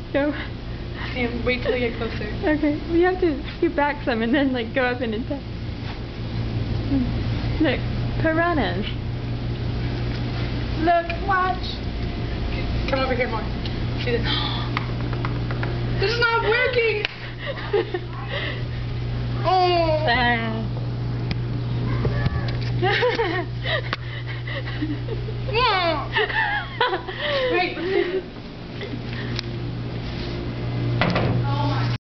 Go. And wait till you get closer. Okay. Well, you have to scoot back some and then like go up and attack. Look, piranhas. Look, watch. Come over here more. See this? This is not working. Oh.